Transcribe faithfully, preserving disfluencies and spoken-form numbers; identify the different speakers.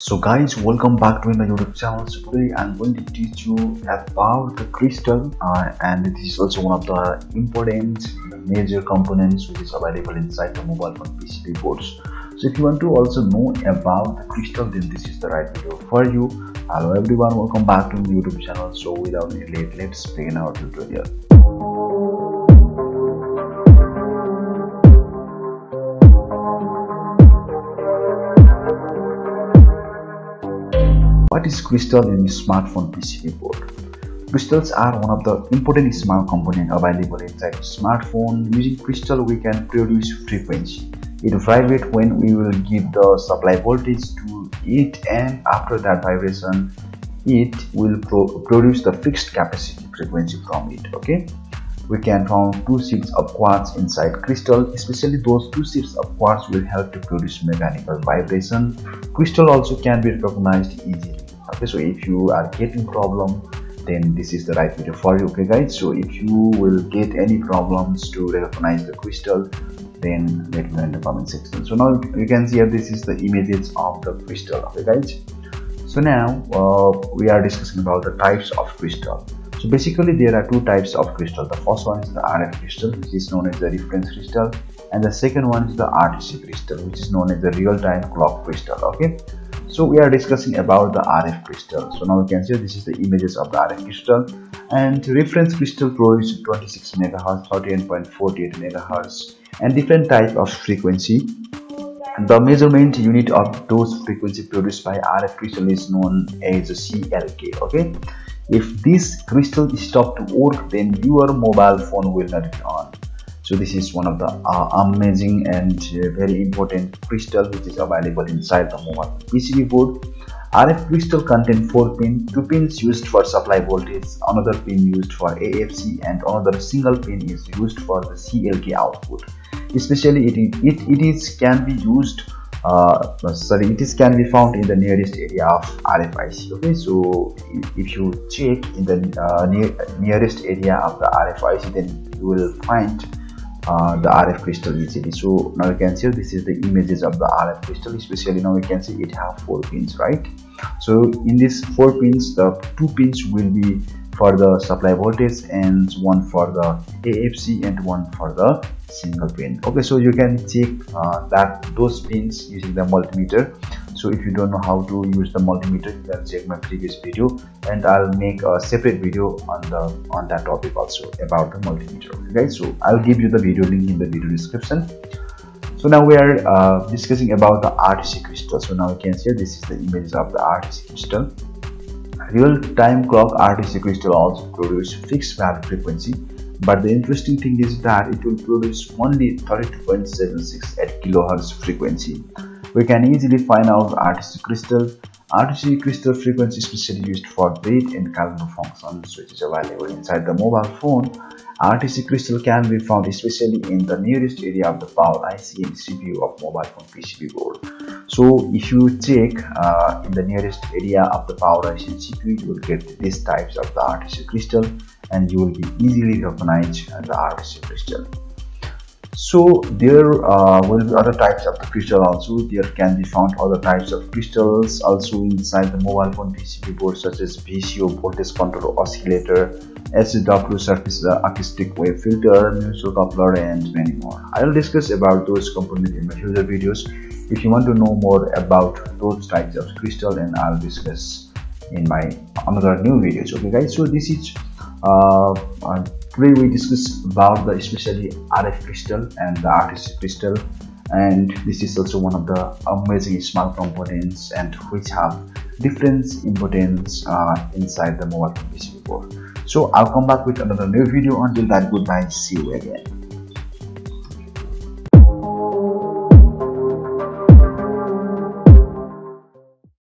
Speaker 1: So guys, welcome back to my YouTube channel. So today I'm going to teach you about the crystal uh, and this is also one of the important major components which is available inside the mobile phone P C B boards. So if you want to also know about the crystal, then this is the right video for you. Hello everyone, welcome back to my YouTube channel. So without any late, let's begin our tutorial. What is crystal in smartphone P C B board? Crystals are one of the important small components available inside a smartphone. Using crystal, we can produce frequency. It vibrates when we will give the supply voltage to it, and after that vibration, it will pro produce the fixed capacity frequency from it. Okay. We can find two sheets of quartz inside crystal. Especially those two sheets of quartz will help to produce mechanical vibration. Crystal also can be recognized easily. Okay, so if you are getting problem, then this is the right video for you. Okay guys, so if you will get any problems to recognize the crystal, then let me know in the comment section. So now you can see here, this is the images of the crystal. Okay guys, so now uh, we are discussing about the types of crystal. So basically there are two types of crystal. The first one is the R F crystal, which is known as the reference crystal, and the second one is the R T C crystal, which is known as the real-time clock crystal. Okay, so we are discussing about the R F crystal. So now you can see this is the images of the R F crystal, and reference crystal produces twenty-six megahertz, thirty-eight point four eight megahertz, and different type of frequency. The measurement unit of those frequency produced by R F crystal is known as a C L K. Okay, if this crystal stop to work, then your mobile phone will not be on. So this is one of the uh, amazing and uh, very important crystal which is available inside the mobile P C B board. R F crystal contain four pins, two pins used for supply voltage, another pin used for A F C, and another single pin is used for the C L K output. Especially it it, it is can be used uh, sorry it is can be found in the nearest area of R F I C. Okay, so if you check in the uh, near, nearest area of the R F I C, then you will find Uh, the R F crystal easily. So now you can see this is the images of the R F crystal. Especially now you can see it have four pins, right? So in these four pins, the two pins will be for the supply voltage, and one for the A F C, and one for the single pin. Okay, so you can check uh, that those pins using the multimeter. So if you don't know how to use the multimeter, you can check my previous video, and I'll make a separate video on the on that topic also about the multimeter. Okay guys, so I'll give you the video link in the video description. So now we are uh, discussing about the R T C crystal. So now you can see this is the images of the R T C crystal. Real-time clock R T C crystal also produce fixed value frequency, but the interesting thing is that it will produce only thirty-two point seven six at kilohertz frequency. We can easily find out R T C crystal. R T C crystal frequency is specially used for read and calendar functions, which is available inside the mobile phone. R T C crystal can be found especially in the nearest area of the power I C and C P U of mobile phone P C B board. So if you check uh, in the nearest area of the power I C and C P U, you will get these types of the R T C crystal, and you will be easily recognize the R T C crystal. So there uh, will be other types of the crystal also. There can be found other types of crystals also inside the mobile phone P C B board, such as V C O, voltage control oscillator, S W surface uh, acoustic wave filter, mutual coupler, and many more. I will discuss about those components in my future videos. If you want to know more about those types of crystal, then I'll discuss in my another new videos. Okay guys, so this is uh, uh today we discuss about the especially R F crystal and the R T C crystal, and this is also one of the amazing small components and which have different importance uh, inside the mobile P C B board. So I'll come back with another new video. Until that, goodbye, see you again.